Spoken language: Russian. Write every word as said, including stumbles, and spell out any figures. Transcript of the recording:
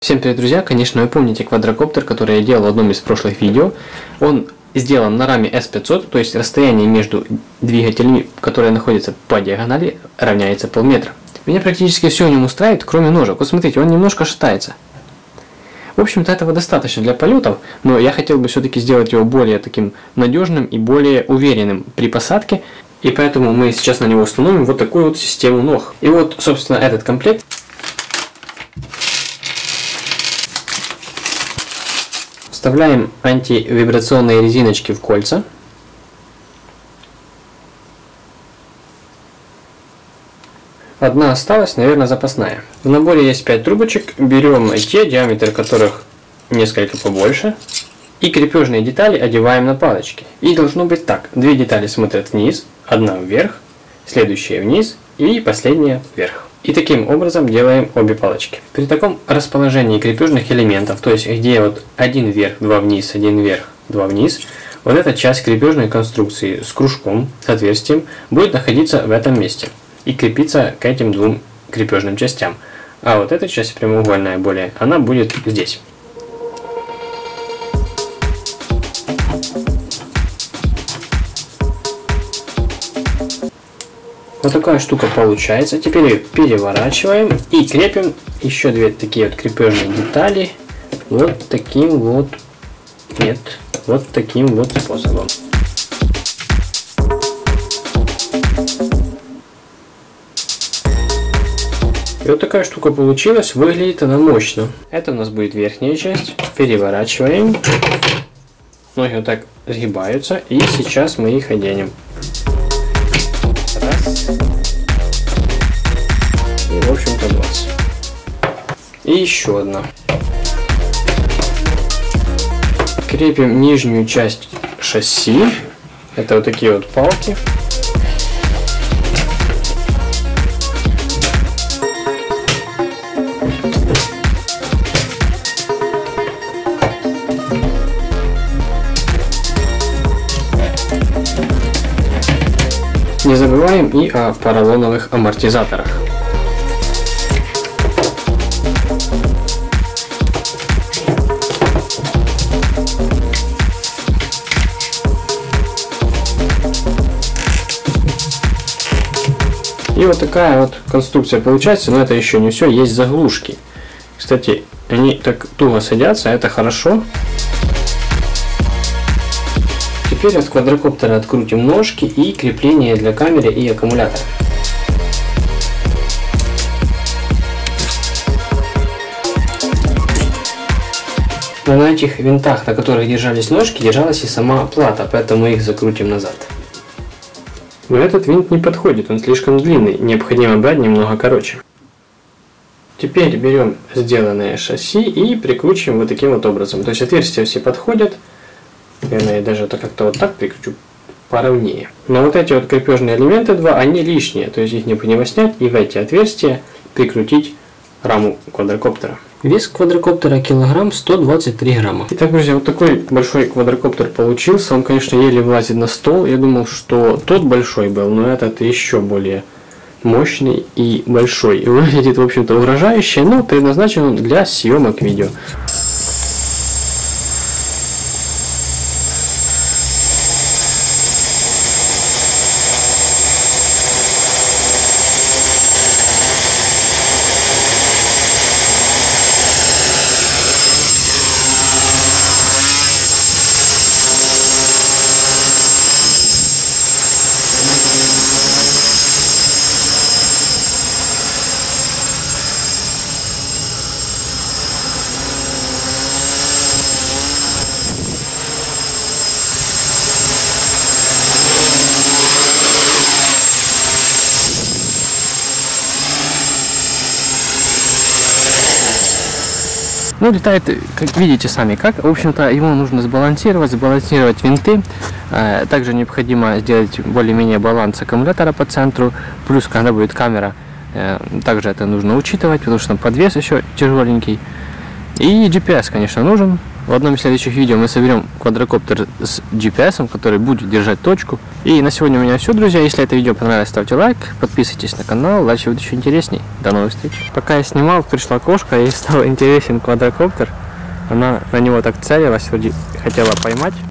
Всем привет, друзья! Конечно, вы помните квадрокоптер, который я делал в одном из прошлых видео. Он сделан на раме эс пятьсот, то есть расстояние между двигателями, которые находятся по диагонали, равняется полметра. Меня практически все в нем устраивает, кроме ножек. Вот смотрите, он немножко шатается. В общем-то, этого достаточно для полетов, но я хотел бы все-таки сделать его более таким надежным и более уверенным при посадке. И поэтому мы сейчас на него установим вот такую вот систему ног. И вот, собственно, этот комплект. Вставляем антивибрационные резиночки в кольца. Одна осталась, наверное, запасная. В наборе есть пять трубочек. Берем те, диаметр которых несколько побольше. И крепежные детали одеваем на палочки. И должно быть так. Две детали смотрят вниз, одна вверх, следующая вниз и последняя вверх. И таким образом делаем обе палочки. При таком расположении крепежных элементов, то есть где вот один вверх, два вниз, один вверх, два вниз, вот эта часть крепежной конструкции с кружком, с отверстием, будет находиться в этом месте и крепиться к этим двум крепежным частям. А вот эта часть прямоугольная более, она будет здесь. Вот такая штука получается. Теперь ее переворачиваем и крепим еще две такие вот крепежные детали вот таким вот, нет, вот таким вот способом. И вот такая штука получилась. Выглядит она мощно. Это у нас будет верхняя часть. Переворачиваем. Ноги вот так сгибаются. И сейчас мы их оденем. Раз. И, в общем-то, два. И еще одна. Крепим нижнюю часть шасси. Это вот такие вот палки. Не забываем и о поролоновых амортизаторах. И вот такая вот конструкция получается, но это еще не все, есть заглушки. Кстати, они так туго садятся, это хорошо. Теперь от квадрокоптера открутим ножки и крепление для камеры и аккумулятора. Но на этих винтах, на которых держались ножки, держалась и сама плата, поэтому их закрутим назад. Но этот винт не подходит, он слишком длинный, необходимо брать немного короче. Теперь берем сделанное шасси и прикручиваем вот таким вот образом. То есть отверстия все подходят. Наверное, я даже это как-то вот так прикручу поровнее. Но вот эти вот крепежные элементы два, они лишние. То есть их необходимо снять и в эти отверстия прикрутить раму квадрокоптера. Вес квадрокоптера килограмм сто двадцать три грамма. Итак, друзья, вот такой большой квадрокоптер получился. Он, конечно, еле влазит на стол. Я думал, что тот большой был, но этот еще более мощный и большой. И выглядит, в общем-то, угрожающе, но предназначен он для съемок видео. Ну, летает, как видите сами, как. В общем-то, его нужно сбалансировать, сбалансировать винты. Также необходимо сделать более-менее баланс аккумулятора по центру. Плюс, когда будет камера, также это нужно учитывать, потому что подвес еще тяжеленький. И джи пи эс, конечно, нужен. В одном из следующих видео мы соберем квадрокоптер с джи пи эс, который будет держать точку. И на сегодня у меня все, друзья. Если это видео понравилось, ставьте лайк, подписывайтесь на канал, дальше будет еще интересней. До новых встреч. Пока я снимал, пришла кошка, ей стал интересен квадрокоптер. Она на него так целилась, вроде хотела поймать.